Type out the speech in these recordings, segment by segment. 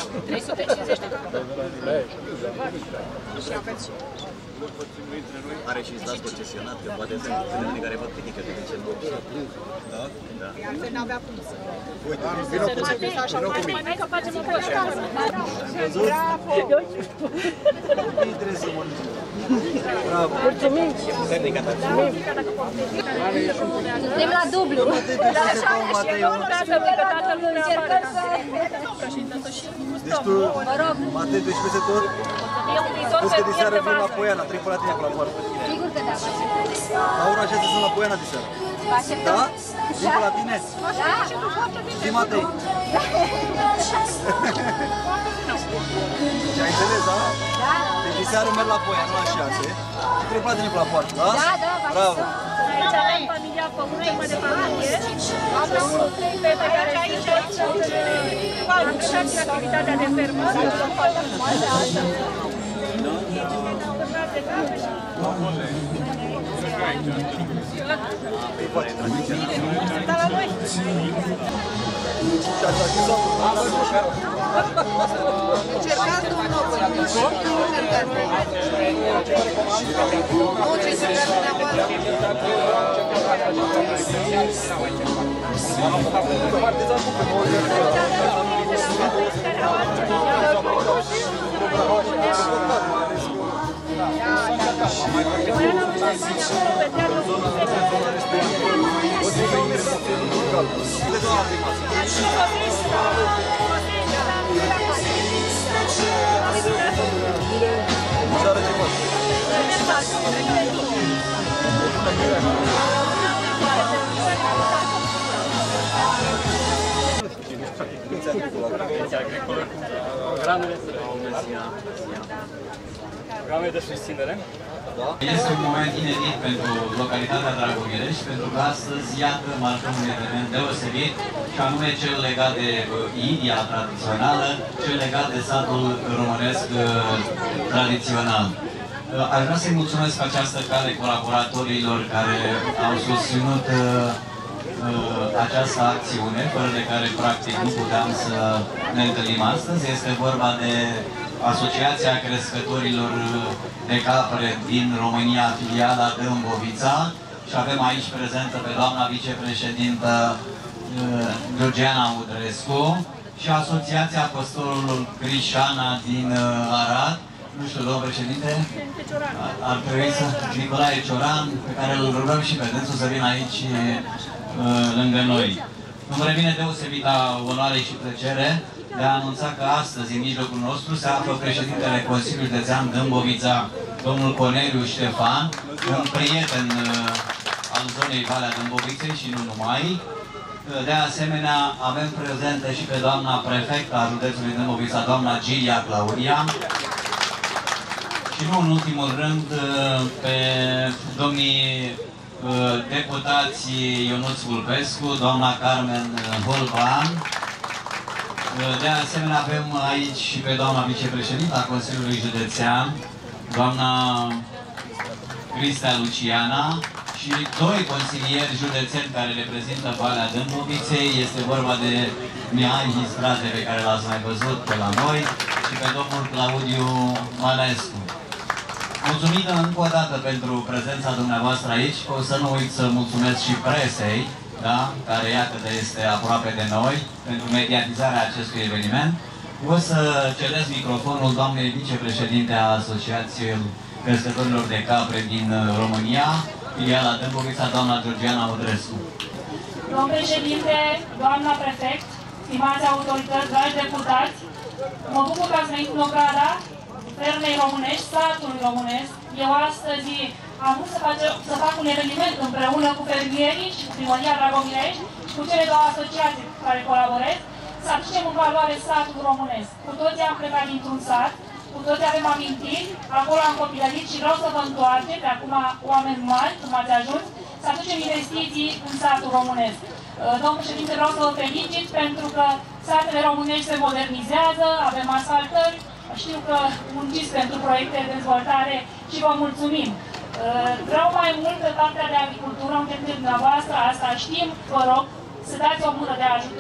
350 de capăt. Și aveți și... Are și stat concesionat, că poate sunt fenomene care fac critică de ce nu. Da? Da. Iar altfel n-avea cum să... Uite, vină cu mine. Hai că facem o poză. Bravo! nu trebuie să mănânci. Bravo! Mulțumim! Suntem la dublu! Deci tu, Matei, tu ești peste tot? Spus că diseară vin la Poiana, trec pe la tine pe la poartă. Sigur că da, Laura, așa sunt la Poiana diseară. Da? Vin pe la tine? Da! Zi, Matei! Și ai înțeles, da? Da! Deci diseară merg la Poiana la 6 și trec pe la tine pe la poartă, da? Da, da, bravo! Aici avem familia Pământului de familie. Am trei fete care au angajat și activitatea de fermă. Da la noi! Încercați domnul nu, ce se vede Programe de susținere. Este un moment inedit pentru localitatea Dragomiriș, pentru că astăzi, iată, marcăm un eveniment deosebit, și anume cel legat de Idia tradițională, cel legat de satul românesc tradițional. Aș vrea să-i mulțumesc pe această cale colaboratorilor care au susținut această acțiune, fără de care, practic, nu puteam să ne întâlnim astăzi. Este vorba de Asociația Crescătorilor de Capre din România, filiala Dâmbovița, și avem aici prezentă pe doamna vicepreședintă Georgiana Udrescu și Asociația Păstorul Crișana din Arad. Nu știu, domnul președinte, ar trebui să... Nicolae Cioran, pe care îl rugăm și pe dânsul să vină aici lângă noi. Îmi revine deosebită onoare și plăcere de a anunța că astăzi, în mijlocul nostru, se află președintele Consiliului Județean Dâmbovița, domnul Corneliu Ștefan, un prieten al zonei Valea Dâmboviței și nu numai. De asemenea, avem prezentă și pe doamna prefectă a județului Dâmbovița, doamna Gilia Claudia, și nu în ultimul rând pe domnii deputați Ionuț Vulpescu, doamna Carmen Holban. De asemenea, avem aici și pe doamna vicepreședintă a Consiliului Județean, doamna Cristea Luciana, și doi consilieri județeni care reprezintă Valea Dâmboviței. Este vorba de Mihai Histrate, pe care l-ați mai văzut pe la noi, și pe domnul Claudiu Malescu. Mulțumită încă o dată pentru prezența dumneavoastră aici. O să nu uit să mulțumesc și presei, da? Care iată că este aproape de noi, pentru mediatizarea acestui eveniment. O să cedez microfonul doamnei vicepreședinte a Asociației Crescătorilor de Capre din România, filiala Dâmbovița, doamna Georgiana Udrescu. Domnul președinte, doamna prefect, stimați autorități, dragi deputați, mă bucur că ați venit în ograda fermei românești, satului românesc. Eu astăzi am vrut să fac un eveniment împreună cu fermierii și cu Primăria Dragomiriș și cu cele două asociații cu care colaborez, să aducem în valoare satul românesc. Cu toții am plecat dintr-un sat, cu toții avem amintiri, acolo am copilărit și vreau să vă întoarceți, de acum oameni mari, cum ați ajuns, să aducem investiții în satul românesc. Domnul președinte, vreau să vă felicit pentru că satele românești se modernizează, avem asfaltări, știu că munciți pentru proiecte de dezvoltare și vă mulțumim. Vreau mai mult pe partea de agricultură, unde dumneavoastră, asta știm, vă rog, să dați o mână de ajutor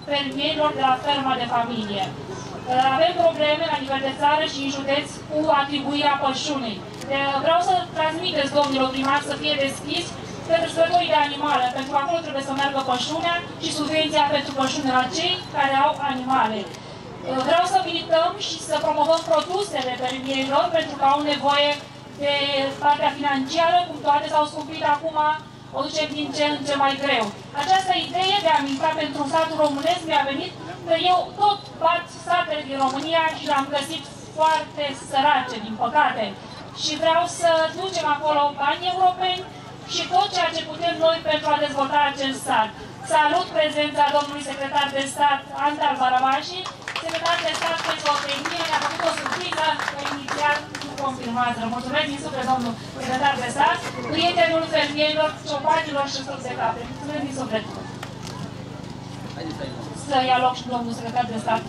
fermierilor de la ferma de familie. Avem probleme la nivel de țară și în județ cu atribuirea pășunii. Vreau să transmiteți, domnilor primari, să fie deschiși pentru sfătorii de animale, pentru că acolo trebuie să meargă pășunea și subvenția pentru pășune la cei care au animale. Vreau să milităm și să promovăm produsele fermierilor pentru că au nevoie de partea financiară, cum toate s-au scumpit acum, o ducem din ce în ce mai greu. Această idee de a milita pentru satul românesc mi-a venit că eu tot bat satele din România și le-am găsit foarte sărace, din păcate. Și vreau să ducem acolo bani europeni și tot ceea ce putem noi pentru a dezvolta acest sat. Salut prezența domnului secretar de stat Antal Barabași, secretar de stat pentru Openie, ne-a făcut o surpriză, inițial nu confirmată. Mulțumesc din suflet, domnul secretar de stat, prietenul fermierilor, ciopanilor și stâlp de capre. Mulțumesc din suflet. Să ia loc și domnul secretar de stat.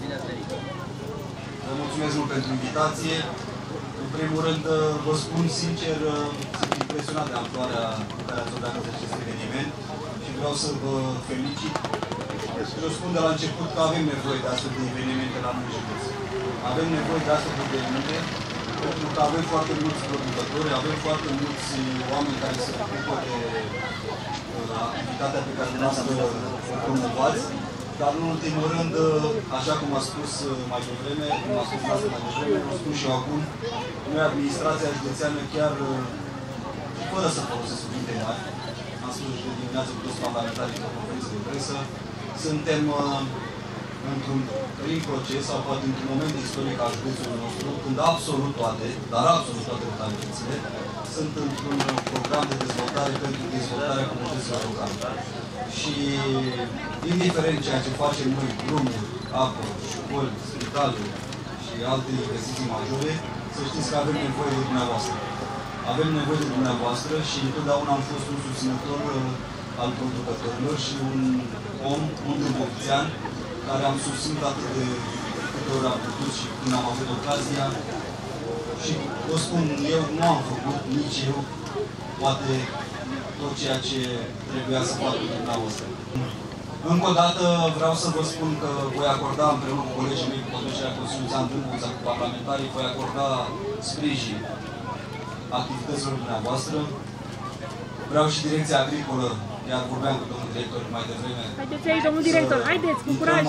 Vă mulțumesc mult pentru invitație. În primul rând, vă spun sincer, sunt impresionat de amploarea cu care ați organizat acest eveniment și vreau să vă felicit. Și vă spun de la început că avem nevoie de astfel de evenimente la noi județ. Avem nevoie de astfel de evenimente pentru că avem foarte mulți producători, avem foarte mulți oameni care se ocupă de activitatea pe care dumneavoastră o promovați. Dar în ultimul rând, așa cum a spus mai devreme, o spun și eu acum, noi, administrația județeană, chiar fără să folosesc cuvinte mari, am spus de dimineață cu toți parlamentarii pe conferință de presă, suntem într-un prim proces sau poate într-un moment istoric al județului nostru, când absolut toate, dar absolut toate localitățile, sunt într-un program de dezvoltare pentru dezvoltarea comunităților locale. Și indiferent ceea ce facem noi, drumuri, apă, școli, spitale și alte investiții majore, să știți că avem nevoie de dumneavoastră. Avem nevoie de dumneavoastră și întotdeauna am fost un susținător al producătorilor și un om, un dâmbovițean, care am susținut atât de câte ori am putut și când am avut ocazia. Și vă spun, eu nu am făcut, nici eu, poate tot ceea ce trebuia să facă dumneavoastră. Încă o dată vreau să vă spun că voi acorda împreună cu colegii mei, cu conducerea Consiliului Țan Dâmbovița, cu parlamentarii, voi acorda sprijin activităților dumneavoastră. Vreau și Direcția Agricolă, iar vorbeam cu domnul director mai devreme. Haideți aici, domnul director, haideți, cu curaj!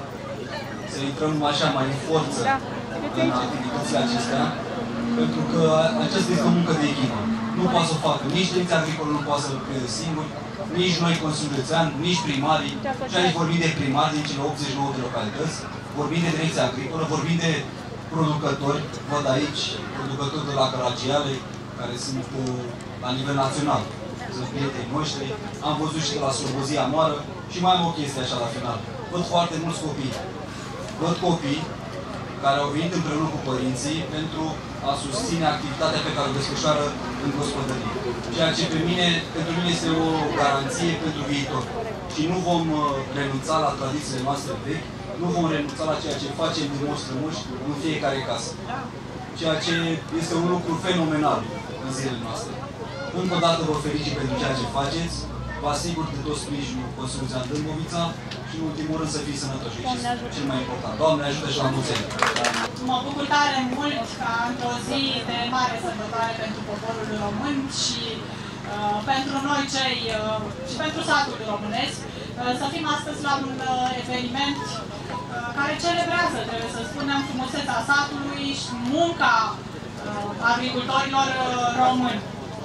Să intrăm așa mai în forță în activitățile acestea, pentru că aceasta este o muncă de echipă. Nu poate să o facă nici Direcția Agricolă, nu poate să lucreze singuri, nici noi, Consiliul Județean, nici primarii. Și aici vorbim de primari din cele 89 de localități, vorbim de Direcția Agricolă, vorbim de producători, văd aici producători de la Caragiale, care sunt la nivel național, sunt prietenii noștri, am văzut și de la Slobozia Moară și mai am o chestie așa la final. Văd foarte mulți copii. Văd copii care au venit împreună cu părinții pentru a susține activitatea pe care o desfășoară în gospodărie. Ceea ce pentru mine este o garanție pentru viitor. Și nu vom renunța la tradițiile noastre vechi, nu vom renunța la ceea ce facem din moși strămoși în fiecare casă. Ceea ce este un lucru fenomenal în zilele noastre. Încă o dată vă felicit pentru ceea ce faceți, vă asigur de tot sprijinul Consiliului Țan Dâmbovița și în ultimul rând să fiți sănătoși, și cel mai important. Doamne ajută și la mulți ani! Mă bucur tare mult ca într-o zi de mare sărbătoare pentru poporul român și pentru noi și pentru satul românesc, să fim astăzi la un eveniment care celebrează, trebuie să spunem, frumusețea satului și munca agricultorilor români.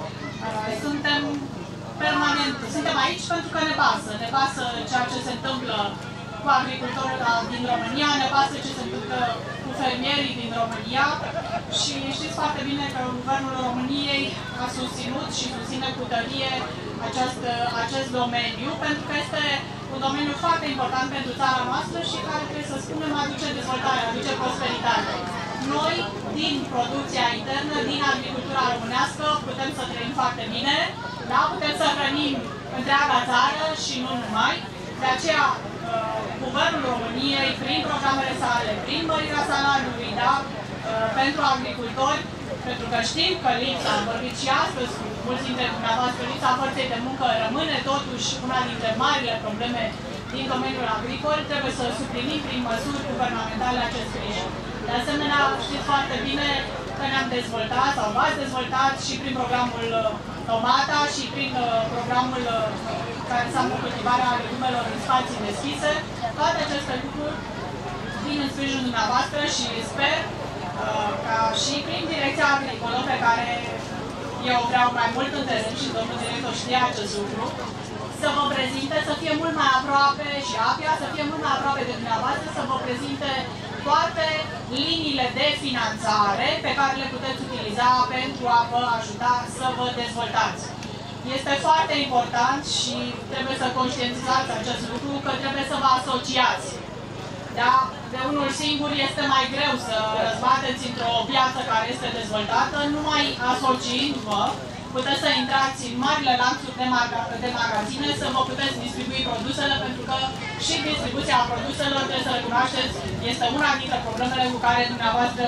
Suntem aici pentru că ne pasă ceea ce se întâmplă cu agricultorii din România, ne pasă ce se întâmplă cu fermierii din România și știți foarte bine că Guvernul României a susținut și susține cu tărie acest domeniu, pentru că este un domeniu foarte important pentru țara noastră și care, trebuie să spunem, aduce dezvoltare, aduce prosperitate. Noi, din producția internă, din agricultura românească, putem să trăim foarte bine, da? Putem să hrănim întreaga țară și nu numai. De aceea, Guvernul României, prin programele sale, prin mărirea salariului, da? Pentru agricultori, pentru că știm că lipsa, am vorbit și astăzi cu mulți dintre dumneavoastră, lipsa forței de muncă rămâne totuși una dintre marile probleme din domeniul agricol, trebuie să suplinim prin măsuri guvernamentale acest sprijin. De asemenea, știți foarte bine că ne-am dezvoltat sau v-ați dezvoltat și prin programul Tomata și prin programul care înseamnă cultivarea legumelor în spații deschise. Toate aceste lucruri vin în sprijinul dumneavoastră și sper ca și prin direcția agricolă, pe care eu vreau mai mult în teren și domnul director știe acest lucru, să vă prezinte, să fie mult mai aproape și APIA să fie mult mai aproape de dumneavoastră, să vă prezinte toate liniile de finanțare pe care le puteți utiliza pentru a vă ajuta să vă dezvoltați. Este foarte important și trebuie să conștientizați acest lucru, că trebuie să vă asociați. Da? De unul singur este mai greu să răzbateți într-o piață care este dezvoltată, numai asociindu-vă, puteți să intrați în marile lanțuri de magazine, să vă puteți distribui produsele, pentru că și distribuția produselor, trebuie să recunoașteți, este una dintre problemele cu care dumneavoastră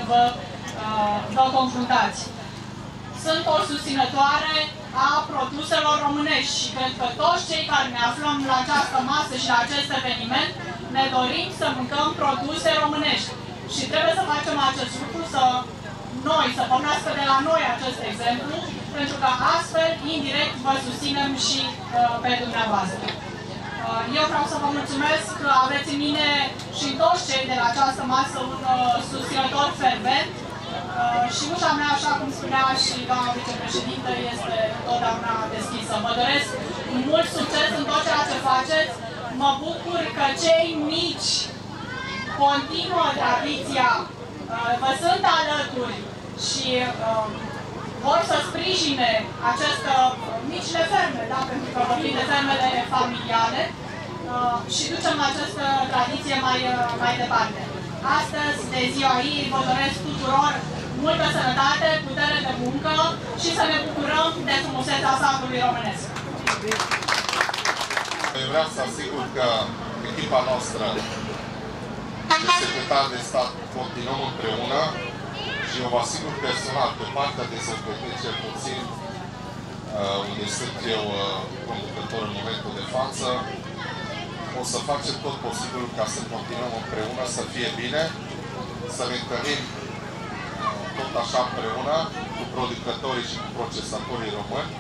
vă confruntați. Sunt o susținătoare a produselor românești și cred că toți cei care ne aflăm la această masă și la acest eveniment ne dorim să mâncăm produse românești. Și trebuie să facem acest lucru, să pornească de la noi acest exemplu, pentru că astfel, indirect, vă susținem și pe dumneavoastră. Eu vreau să vă mulțumesc că aveți în mine și toți cei de la această masă un susținător fervent și ușa mea, așa cum spunea și doamna vicepreședintă, este întotdeauna deschisă. Vă doresc mult succes în tot ceea ce faceți. Mă bucur că cei mici continuă tradiția, vă sunt alături și vor să sprijine aceste micile ferme, da? Pentru că vorbim de fermele familiale și ducem această tradiție mai departe. Astăzi, de ziua ei, vă doresc tuturor multă sănătate, putere de muncă și să ne bucurăm de frumusețea satului românesc. Vreau să asigur că echipa noastră de secretar de stat continuăm împreună și eu vă asigur personal pe partea de sărbători, cel puțin unde sunt eu conducător în momentul de față, o să facem tot posibil ca să continuăm împreună, să fie bine, să ne întâlnim tot așa împreună cu producătorii și cu procesatorii români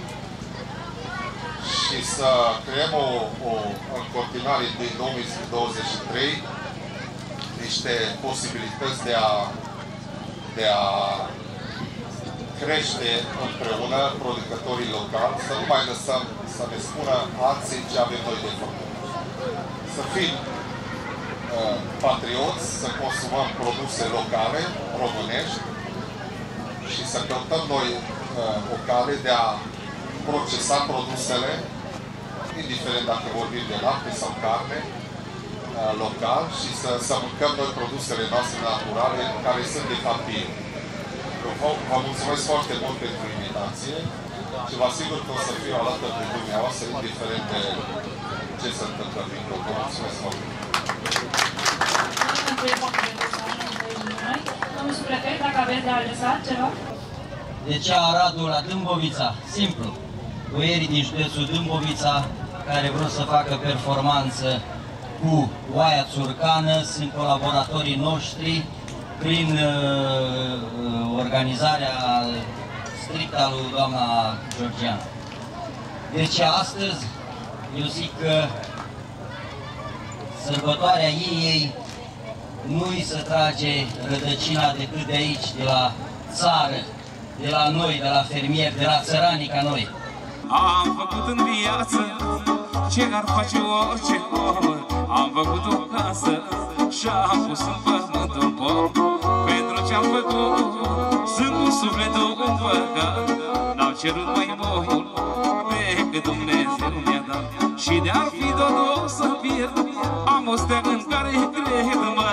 și să creăm în continuare din 2023 niște posibilități de a crește împreună producătorii locali, să nu mai lăsăm să ne spună alții ce avem noi de făcut. Să fim patrioți, să consumăm produse locale, românești și să căutăm noi o cale de a procesa produsele, indiferent dacă vorbim de lapte sau carne, local și să mâncăm noi produsele noastre naturale, care sunt de fapt bine. Vă mulțumesc foarte mult pentru invitație și vă asigur că o să fiu alături de dumneavoastră, indiferent de ce se întâmplă prin tot. Vă mulțumesc foarte mult. Domnul prefect, dacă aveți de adresat ceva? De ce Aradul la Dâmbovița? Simplu. Boierii din județul Dâmbovița, care vreau să facă performanță cu oaia țurcană, sunt colaboratorii noștri prin organizarea strictă a lui doamna Georgiana. Deci astăzi, eu zic că sărbătoarea ei nu-i să trage rădăcina decât de aici, de la țară, de la noi, de la fermieri, de la țăranii ca noi. Am făcut în viață ce ar face orice om. Am făcut o casă și am pus în pământ un pom. Pentru ce-am făcut sunt cu sufletul împăcat. N-am cerut mai mult decât Dumnezeu mi-a dat. Și de-ar fi tot să pierd, am o stea în care cred, mă.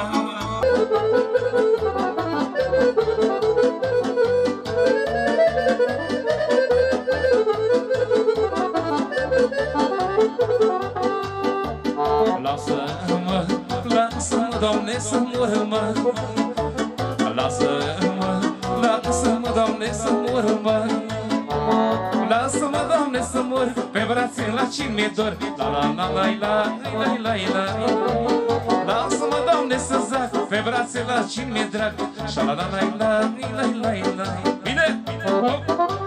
Lasă-mă, lasă-mă, Doamne, să mor, mă. Lasă-mă, lasă-mă, Doamne, să mor, mă. Lasă-mă, Doamne. Doamne, să mor pe brațe la cine mi-e dor. La la la la la la la la. Lasă-mă, Doamne, să zac pe brațe la cine mi-e drag. Șa la la la la la la la. Bine!